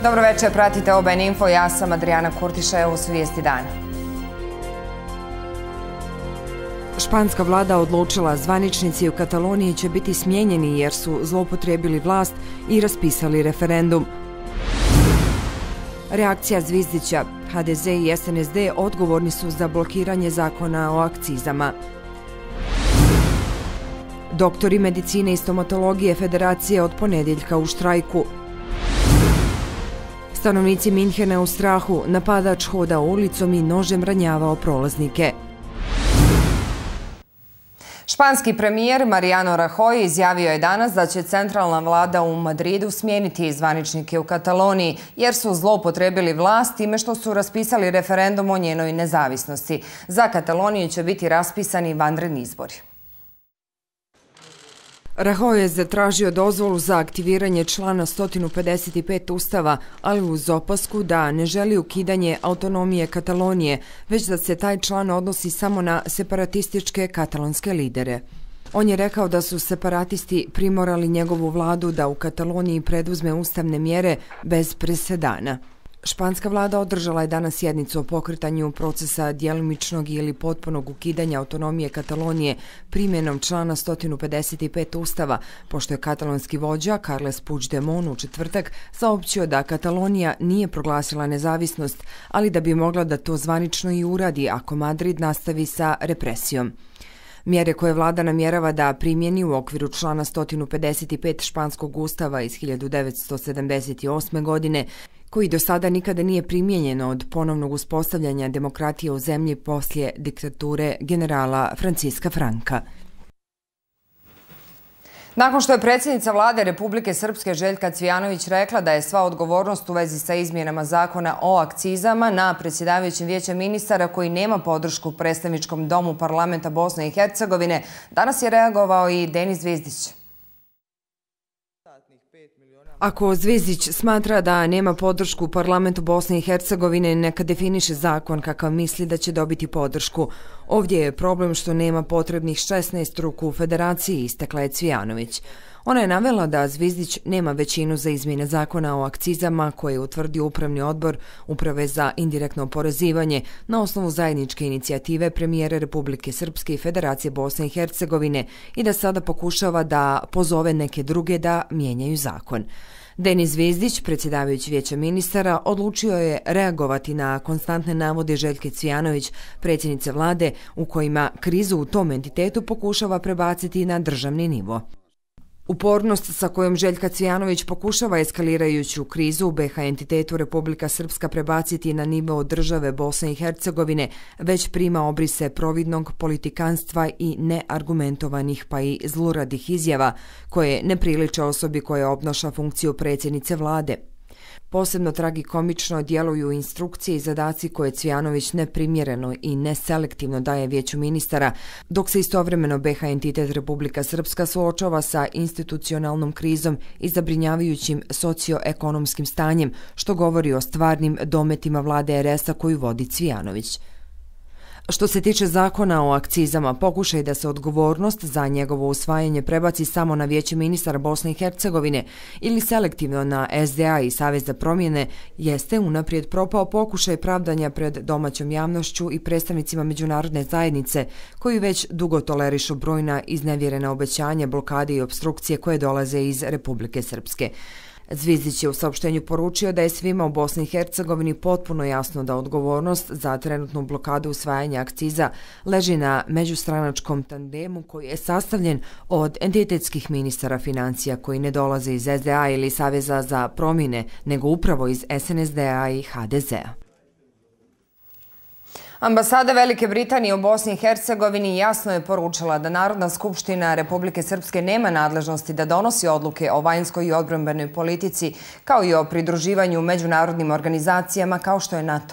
Dobro večer, pratite OBN Info, ja sam Adriana Kurtiša, evo su vijesti dana. Španska vlada odlučila, zvaničnici u Kataloniji će biti smijenjeni jer su zloupotrijebili vlast i raspisali referendum. Reakcija Zvizdića, HDZ i SNSD odgovorni su za blokiranje zakona o akcizama. Doktori medicine i stomatologije Federacije od ponedjeljka u štrajku. Stanovnici Minhena u strahu, napadač hoda ulicom i nožem ranjavao prolaznike. Španski premijer Mariano Rajoy izjavio je danas da će centralna vlada u Madridu smijeniti zvaničnike u Kataloniji jer su zloupotrijebili vlast time što su raspisali referendum o njenoj nezavisnosti. Za Kataloniju će biti raspisani vanredni izbori. Rajoy je zatražio dozvolu za aktiviranje člana 155 Ustava, ali uz opasku da ne želi ukidanje autonomije Katalonije, već da se taj član odnosi samo na separatističke katalonske lidere. On je rekao da su separatisti primorali njegovu vladu da u Kataloniji preduzme ustavne mjere bez presedana. Španska vlada održala je danas sjednicu o pokretanju procesa djelomičnog ili potpunog ukidanja autonomije Katalonije primjenom člana 155 Ustava, pošto je katalonski vođa Carles Puigdemont u četvrtak saopćio da Katalonija nije proglasila nezavisnost, ali da bi mogla da to zvanično i uradi ako Madrid nastavi sa represijom. Mjere koje vlada namjerava da primjeni u okviru člana 155 španskog ustava iz 1978. godine, koji do sada nikada nije primijenjeno od ponovnog uspostavljanja demokratije u zemlji poslije diktature generala Franciska Franka. Nakon što je predsjednica vlade Republike Srpske Željka Cvijanović rekla da je sva odgovornost u vezi sa izmjenama zakona o akcizama na predsjedavajućem vijećem ministara koji nema podršku u predstavničkom domu parlamenta Bosne i Hercegovine, danas je reagovao i Denis Zvizdić. Ako Zvizdić smatra da nema podršku u parlamentu Bosne i Hercegovine, neka definiše zakon kakav misli da će dobiti podršku. Ovdje je problem što nema potrebnih 16 ruku u federaciji, istakla je Cvijanović. Ona je navela da Zvizdić nema većinu za izmjene zakona o akcizama koje je utvrdio Upravni odbor Uprave za indirektno oporezivanje na osnovu zajedničke inicijative premijera Republike Srpske i Federacije Bosne i Hercegovine i da sada pokušava da pozove neke druge da mijenjaju zakon. Denis Zvizdić, predsjedavajući vijeća ministara, odlučio je reagovati na konstantne navode Željke Cvijanović, predsjednice vlade, u kojima krizu u tom entitetu pokušava prebaciti na državni nivo. Upornost sa kojom Željka Cvijanović pokušava eskalirajuću krizu u BiH entitetu Republika Srpska prebaciti na nivo države Bosne i Hercegovine već prima obrise providnog politikanstva i neargumentovanih pa i zluradih izjava koje ne priliče osobi koja obnaša funkciju predsjednice vlade. Posebno tragikomično djeluju instrukcije i zadaci koje Cvijanović neprimjereno i neselektivno daje vijeću ministara, dok se istovremeno BiH entitet Republika Srpska suočava sa institucionalnom krizom i zabrinjavajućim socioekonomskim stanjem, što govori o stvarnim dometima vlade RS-a koju vodi Cvijanović. Što se tiče zakona o akcizama, pokušaj da se odgovornost za njegovo usvajanje prebaci samo na vijeće ministara Bosne i Hercegovine ili selektivno na SDA i Savez za promjene jeste unaprijed propao pokušaj pravdanja pred domaćom javnošću i predstavnicima međunarodne zajednice koji već dugo tolerišu brojna iznevjerena obećanja, blokade i opstrukcije koje dolaze iz Republike Srpske. Zvizdić je u saopštenju poručio da je svima u Bosni i Hercegovini potpuno jasno da odgovornost za trenutnu blokadu usvajanja akciza leži na međustranačkom tandemu koji je sastavljen od entitetskih ministara financija koji ne dolaze iz SDA ili Saveza za promjene, nego upravo iz SNSD-a i HDZ-a. Ambasada Velike Britanije u Bosni i Hercegovini jasno je poručila da Narodna skupština Republike Srpske nema nadležnosti da donosi odluke o vanjskoj i odbrambenoj politici, kao i o pridruživanju međunarodnim organizacijama kao što je NATO.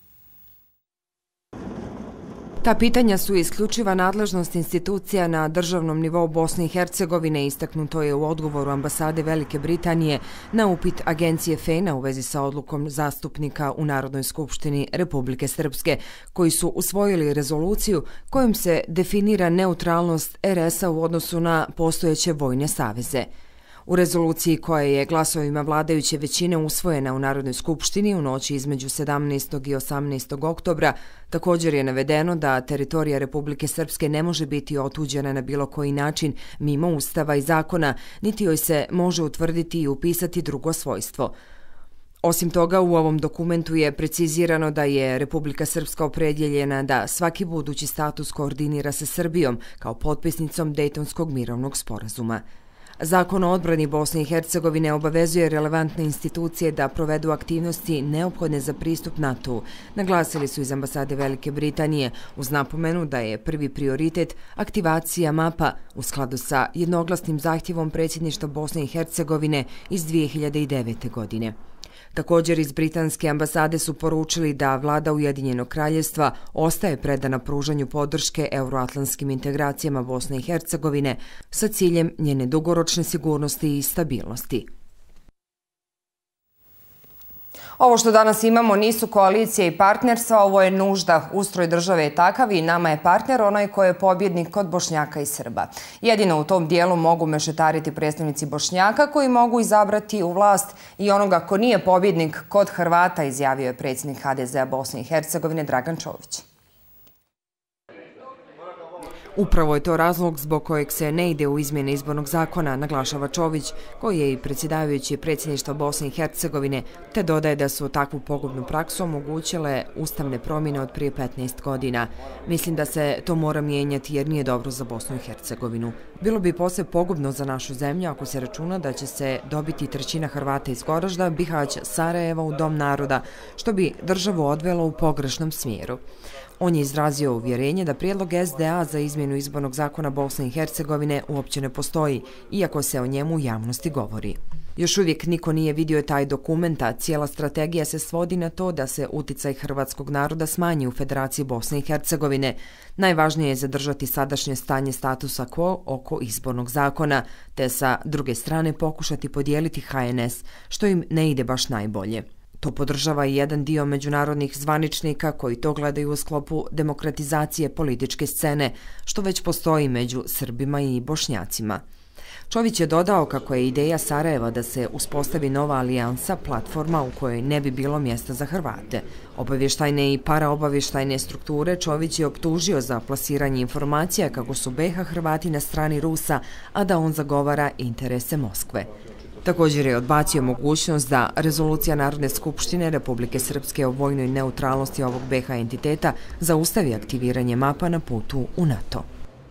Ta pitanja su isključiva nadležnost institucija na državnom nivou Bosne i Hercegovine, istaknuto je u odgovoru ambasade Velike Britanije na upit agencije FENA u vezi sa odlukom zastupnika u Narodnoj skupštini Republike Srpske, koji su usvojili rezoluciju kojom se definira neutralnost RS-a u odnosu na postojeće vojne saveze. U rezoluciji koja je glasovima vladajuće većine usvojena u Narodnoj skupštini u noći između 17. i 18. oktobra također je navedeno da teritorija Republike Srpske ne može biti otuđena na bilo koji način mimo Ustava i zakona, niti joj se može utvrditi i upisati drugo svojstvo. Osim toga, u ovom dokumentu je precizirano da je Republika Srpska opredjeljena da svaki budući status koordinira sa Srbijom kao potpisnicom Dejtonskog mirovnog sporazuma. Zakon o odbrani Bosne i Hercegovine obavezuje relevantne institucije da provedu aktivnosti neophodne za pristup NATO-u, naglasili su iz ambasade Velike Britanije, uz napomenu da je prvi prioritet aktivacija mapa u skladu sa jednoglasnim zahtjevom predsjedništva Bosne i Hercegovine iz 2009. godine. Također iz britanske ambasade su poručili da vlada Ujedinjenog kraljevstva ostaje predana pružanju podrške euroatlantskim integracijama Bosne i Hercegovine sa ciljem njene dugoročne sigurnosti i stabilnosti. Ovo što danas imamo nisu koalicije i partnerstva, ovo je nužda. Ustroj države je takav i nama je partner onaj koji je pobjednik kod Bošnjaka i Srba. Jedino u tom dijelu mogu mešetariti predstavnici Bošnjaka koji mogu izabrati u vlast i onoga ko nije pobjednik kod Hrvata, izjavio je predsjednik HDZ-a Bosne i Hercegovine Dragan Čović. Upravo je to razlog zbog kojeg se ne ide u izmjene izbornog zakona, naglašava Čović, koji je i predsjedavajući predsjedništva Bosne i Hercegovine, te dodaje da su takvu pogubnu praksu omogućile ustavne promjene od prije 15 godina. Mislim da se to mora mijenjati jer nije dobro za Bosnu i Hercegovinu. Bilo bi posve pogubno za našu zemlju ako se računa da će se dobiti trećina Hrvata iz Goražda, Bihać, Sarajeva u Dom naroda, što bi državu odvelo u pogrešnom smjeru. On je izrazio uvjerenje da prijedlog SDA za izmjenu izbornog zakona Bosne i Hercegovine uopće ne postoji, iako se o njemu u javnosti govori. Još uvijek niko nije vidio taj dokument, a cijela strategija se svodi na to da se uticaj hrvatskog naroda smanji u Federaciji Bosne i Hercegovine. Najvažnije je zadržati sadašnje stanje statusa quo oko izbornog zakona, te sa druge strane pokušati podijeliti HNS, što im ne ide baš najbolje. To podržava i jedan dio međunarodnih zvaničnika koji to gledaju u sklopu demokratizacije političke scene, što već postoji među Srbima i Bošnjacima. Čović je dodao kako je ideja Sarajeva da se uspostavi nova alijansa, platforma u kojoj ne bi bilo mjesta za Hrvate. Obavještajne i paraobavještajne strukture Čović je optužio za plasiranje informacija kako su BiH Hrvati na strani Rusa, a da on zagovara interese Moskve. Također je odbacio mogućnost da rezolucija Narodne skupštine Republike Srpske o vojnoj neutralnosti ovog BiH entiteta zaustavi aktiviranje mapa na putu u NATO.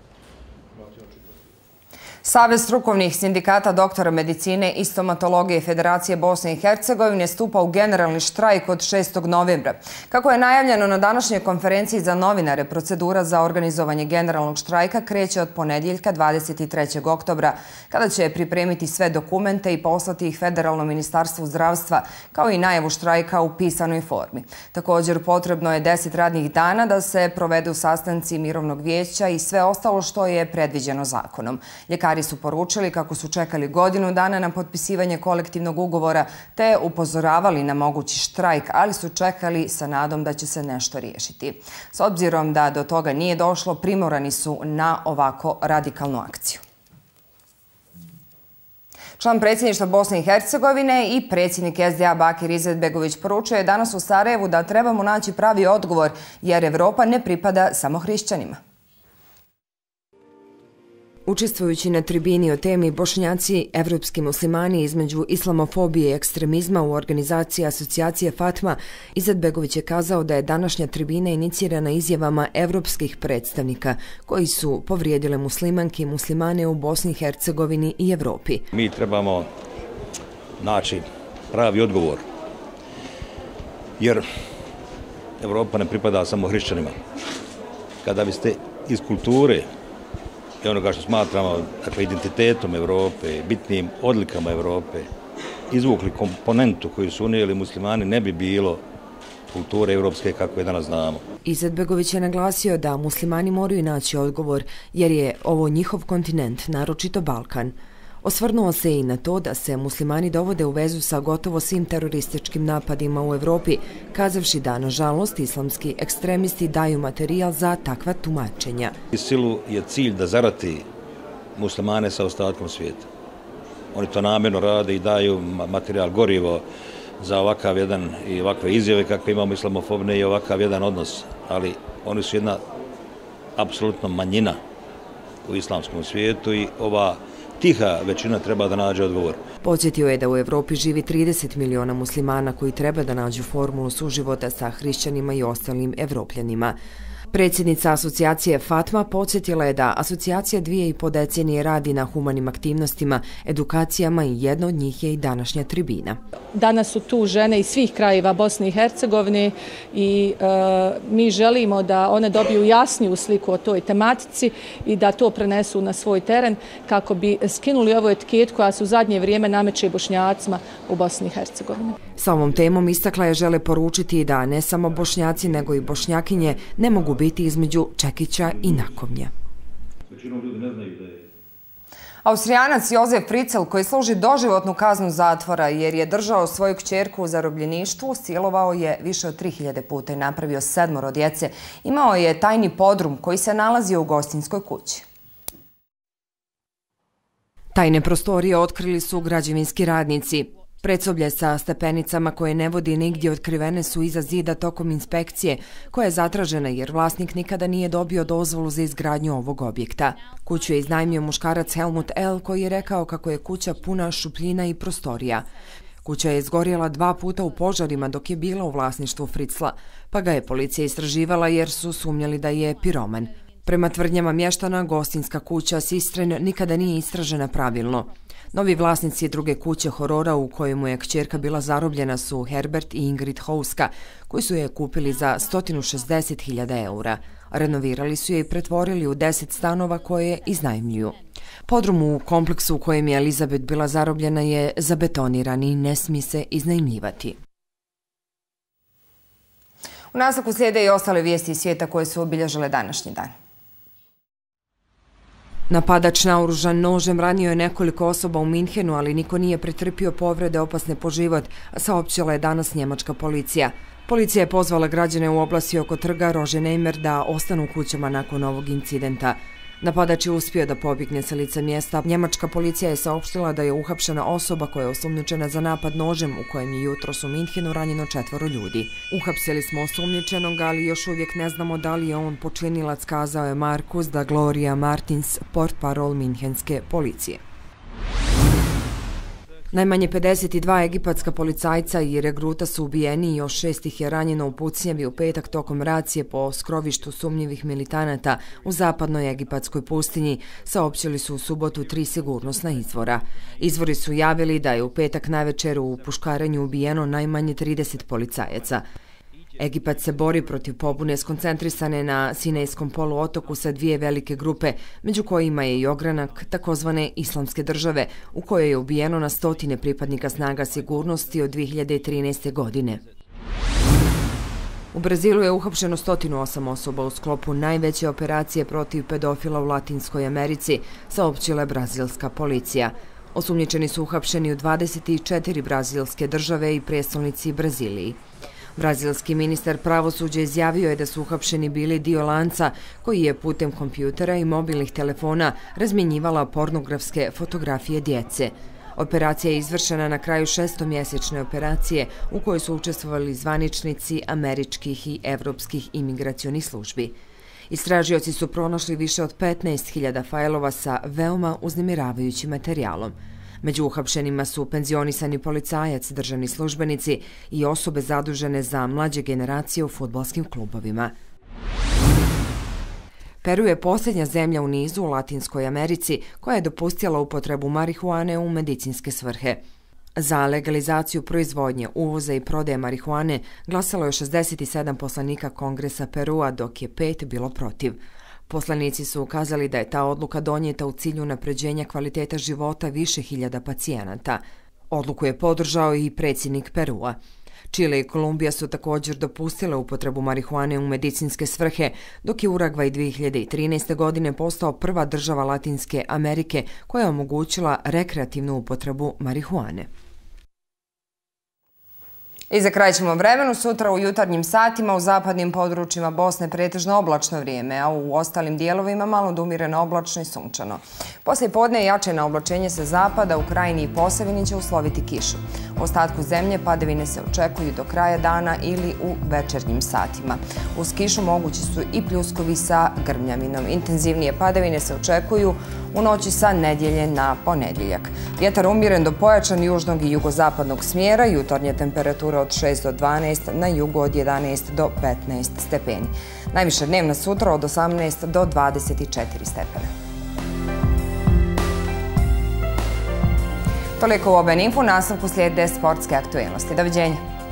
Savez strukovnih sindikata doktora medicine i stomatologije Federacije Bosne i Hercegovine stupa u generalni štrajk od 6. novembra. Kako je najavljeno na današnjoj konferenciji za novinare, procedura za organizovanje generalnog štrajka kreće od ponedjeljka 23. oktobra, kada će pripremiti sve dokumente i poslati ih Federalnom ministarstvu zdravstva, kao i najavu štrajka u pisanoj formi. Također potrebno je 10 radnih dana da se provedu sastanci mirovnog vijeća i sve ostalo što je predviđeno zakonom. Ljekari su poručili kako su čekali godinu dana na potpisivanje kolektivnog ugovora te upozoravali na mogući štrajk, ali su čekali sa nadom da će se nešto riješiti. S obzirom da do toga nije došlo, primorani su na ovako radikalnu akciju. Član predsjedništva Bosne i Hercegovine i predsjednik SDA Bakir Izetbegović poručio je danas u Sarajevu da trebamo naći pravi odgovor jer Evropa ne pripada samo hrišćanima. Učestvujući na tribini o temi Bošnjaci, evropski muslimani između islamofobije i ekstremizma u organizaciji asocijacije Fatma, Izetbegović je kazao da je današnja tribina inicirana izjavama evropskih predstavnika koji su povrijedile muslimanke i muslimane u Bosni i Hercegovini i Evropi. Mi trebamo naći pravi odgovor, jer Evropa ne pripada samo hrišćanima. Kada biste iz kulture i onoga što smatramo identitetom Evrope, bitnim odlikama Evrope, izvukli komponentu koju su unijeli muslimani, ne bi bilo kulture evropske kako je danas znamo. Izetbegović je naglasio da muslimani moraju naći odgovor jer je ovo njihov kontinent, naročito Balkan. Osvrnuo se i na to da se muslimani dovode u vezu sa gotovo svim terorističkim napadima u Evropi, kazavši da, nažalost, islamski ekstremisti daju materijal za takva tumačenja. ISIL-u je cilj da zarati muslimane sa ostatkom svijeta. Oni to namjerno rade i daju materijal, gorivo za ovakav jedan i ovakve izjave kakve imamo islamofobne i ovakav jedan odnos. Ali oni su jedna apsolutno manjina u islamskom svijetu i ova tiha većina treba da nađe odgovor. Podsjetio je da u Evropi živi 30 miliona muslimana koji treba da nađu formulu suživota sa hrišćanima i ostalim evropljanima. Predsjednica asocijacije Fatma podsjetila je da asocijacija 2,5 decenije radi na humanim aktivnostima, edukacijama i jedna od njih je i današnja tribina. Danas su tu žene iz svih krajeva Bosne i Hercegovine i mi želimo da one dobiju jasniju sliku o toj tematici i da to prenesu na svoj teren kako bi skinuli ovu etiketu koja se u zadnje vrijeme nameće Bošnjacima u Bosni i Hercegovini. Sa ovom temom istakla je žele poručiti da ne samo Bošnjaci nego i Bošnjakinje ne mogu biti između čekića i nakovnja. Austrijanac Josef Fritzl, koji služi doživotnu kaznu zatvora jer je držao svoju kćerku u zarobljeništvu, silovao je više od 3000 puta i napravio 7 djece. Imao je tajni podrum koji se nalazio u gostinskoj kući. Tajne prostorije otkrili su građevinski radnici. Predsoblje sa stepenicama koje ne vodi nigdje otkrivene su iza zida tokom inspekcije koja je zatražena jer vlasnik nikada nije dobio dozvolu za izgradnju ovog objekta. Kuću je iznajmio muškarac Helmut L. koji je rekao kako je kuća puna šupljina i prostorija. Kuća je izgorjela 2 puta u požarima dok je bila u vlasništvu Fritzla, pa ga je policija istraživala jer su sumnjali da je piroman. Prema tvrdnjama mještana, gostinska kuća Sistren nikada nije istražena pravilno. Novi vlasnici druge kuće horora u kojemu je kćerka bila zarobljena su Herbert i Ingrid Houska, koji su je kupili za 160.000 eura. Renovirali su je i pretvorili u 10 stanova koje iznajmljuju. Podrum u kompleksu u kojem je Elizabeth bila zarobljena je zabetoniran i ne smije se iznajmljivati. U nastavku slijede i ostale vijesti iz svijeta koje su obilježile današnji dan. Napadač naoružan nožem ranio je nekoliko osoba u Minhenu, ali niko nije pretrpio povrede opasne po život, saopćila je danas njemačka policija. Policija je pozvala građane u oblasti oko trga Roženheimer da ostanu u kućama nakon ovog incidenta. Napadač je uspio da pobjegne sa lica mjesta. Njemačka policija je saopštila da je uhapšena osoba koja je osumnjičena za napad nožem u kojem je jutros u Minhenu ranjeno 4 ljudi. Uhapsili smo osumnjičenog, ali još uvijek ne znamo da li je on počinilac, kazao je Markus da Gloria Martins, portparol minhenske policije. Najmanje 52 egipatska policajca i regruta su ubijeni i još 6 ih je ranjeno u pucnjavi u petak tokom racije po skrovištu sumnjivih militanata u zapadnoj egipatskoj pustinji, saopćili su u subotu 3 sigurnosna izvora. Izvori su javili da je u petak navečer u puškaranju ubijeno najmanje 30 policajaca. Egipat se bori protiv pobune skoncentrisane na Sinejskom poluotoku sa 2 velike grupe, među kojima je i ogranak takozvane Islamske države, u kojoj je ubijeno na 100 pripadnika snaga sigurnosti od 2013. godine. U Brazilu je uhapšeno 108 osoba u sklopu najveće operacije protiv pedofila u Latinskoj Americi, saopćila je brazilska policija. Osumnjičeni su uhapšeni u 24 brazilske države i prijestolnici Braziliji. Brazilski ministar pravosuđa izjavio je da su uhapšeni bili dio lanca koji je putem kompjutera i mobilnih telefona razmjenjivala pornografske fotografije djece. Operacija je izvršena na kraju 6-mjesečne operacije u kojoj su učestvovali zvaničnici američkih i evropskih imigracionih službi. Istražioci su pronašli više od 15.000 fajlova sa veoma uznemiravajućim materijalom. Među uhapšenima su penzionisani policajac, državni službenici i osobe zadužene za mlađe generacije u fudbalskim klubovima. Peru je posljednja zemlja u nizu u Latinskoj Americi koja je dopustila upotrebu marihuane u medicinske svrhe. Za legalizaciju proizvodnje, uvoza i prodaje marihuane glasalo je 67 poslanika Kongresa Perua, dok je 5 bilo protiv. Poslanici su ukazali da je ta odluka donijeta u cilju unapređenja kvaliteta života više hiljada pacijenata. Odluku je podržao i predsjednik Perua. Čile i Kolumbija su također dopustile upotrebu marihuane u medicinske svrhe, dok je Urugvaj 2013. godine postao prva država Latinske Amerike koja je omogućila rekreativnu upotrebu marihuane. I za kraj ćemo vremenu. Sutra u jutarnjim satima u zapadnim područjima Bosne pretežno oblačno vrijeme, a u ostalim dijelovima malo do umjereno oblačno i sunčano. Poslije podne jače na oblačenje sa zapada u Krajini i Posavini će usloviti kišu. U ostatku zemlje padavine se očekuju do kraja dana ili u večernjim satima. Uz kišu mogući su i pljuskovi sa grmljavinom. Intenzivnije padavine se očekuju u noći sa nedjelje na ponedjeljak. Vjetar umjeren do pojačan južnog i jugozapadnog smjera, jutarnje temperature od 6 do 12, na jugu od 11 do 15 stepeni. Najviše dnevna sutra od 18 do 24 stepena. Toliko u OBN Info, nastavku slijede sportske aktuelnosti. Doviđenja.